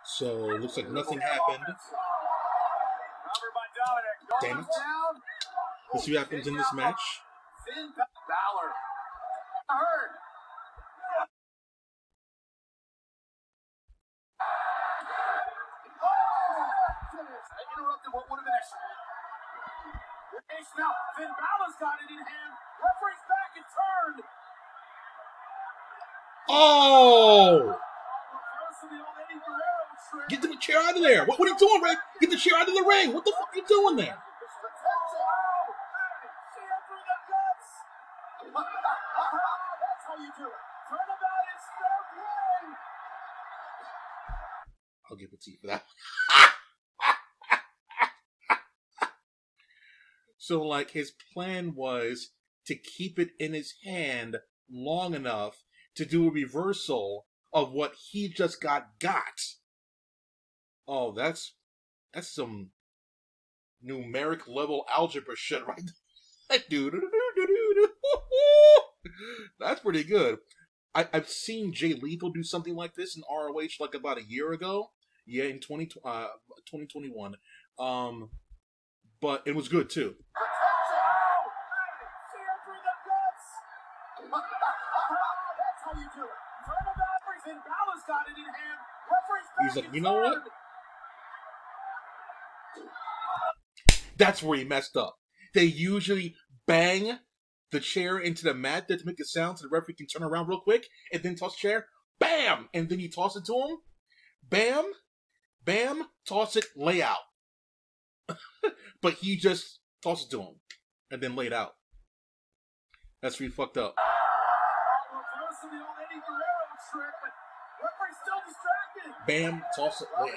So looks like nothing happened. Damn it. Let's see what happens in this match. Finn Balor. Hurt. I interrupted what would have been a now. Finn Balor's got it in hand. Referee's back and turned. Oh! Get the chair out of there. What are you doing, Ray? Get the chair out of the ring. What the fuck are you doing there? That's how you do it. Turnabout is fair play. I'll give it to you for that. So, like, his plan was to keep it in his hand long enough to do a reversal of what he just got. Oh, that's some numeric level algebra shit right there. That's pretty good. I've seen Jay Lethal do something like this in ROH like about a year ago. Yeah, in 2021. But it was good too. He's like, you know what? That's where he messed up. They usually bang the chair into the mat to make a sound so the referee can turn around real quick and then toss the chair. Bam! And then he toss it to him. Bam! Bam! Toss it, lay out. But he just tossed it to him and then laid out. That's really fucked up. Bam, toss it, lay out.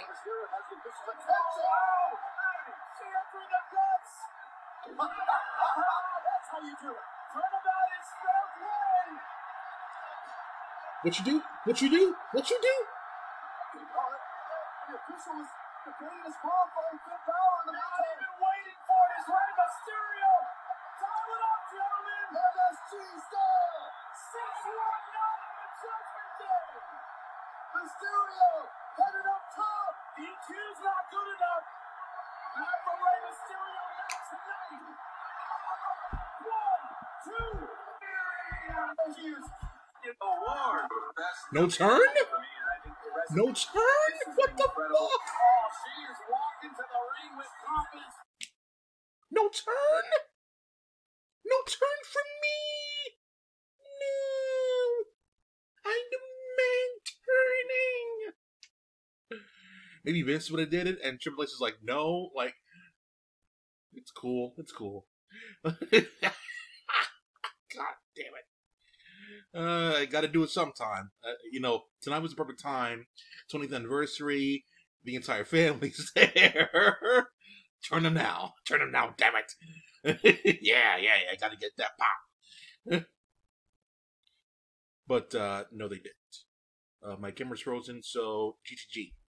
That's how you do it. Turnabout is fair play. What you do? What you do? What you do? The official is debating his qualifying Finn Balor in the match. I've been waiting for it. It's Rey Mysterio. Time it up, gentlemen. MSG style. 619 on the Judgment Day. Mysterio headed up top. DQ's not good enough. Not for Rey Mysterio, not tonight. 1, 2, 3. No turn? No turn? What the fuck? She is walking to the ring with confidence. No turn? No turn for me? No. I demand turning. Maybe Vince would have did it, and Triple H is like, no, like, it's cool. It's cool. God damn it. I gotta do it sometime. Tonight was the perfect time. 20th anniversary. The entire family's there. Turn them now. Turn them now, damn it. Yeah, I gotta get that pop. But, no, they didn't. My camera's frozen, so GGG.